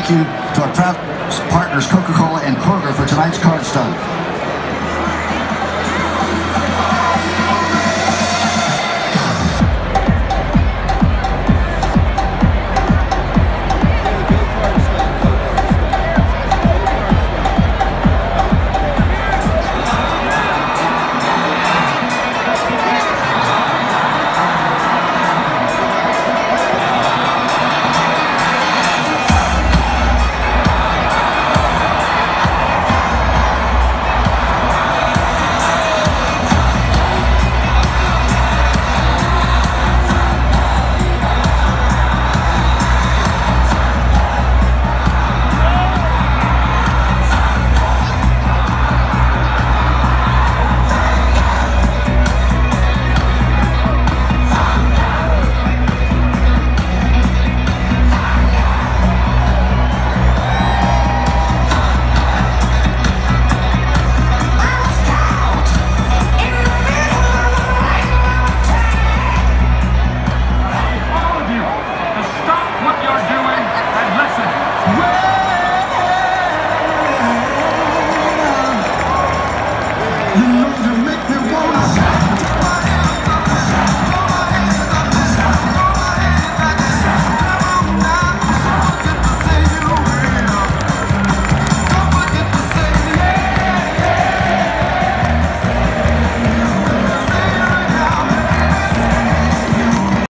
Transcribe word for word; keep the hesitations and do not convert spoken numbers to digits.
thank you to our proud partners, Coca-Cola and Kroger, for tonight's card stunt. You know you make me wanna